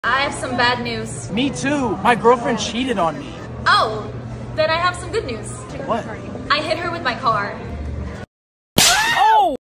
I have some bad news. Me too. My girlfriend cheated on me. Oh, then I have some good news. What? I hit her with my car.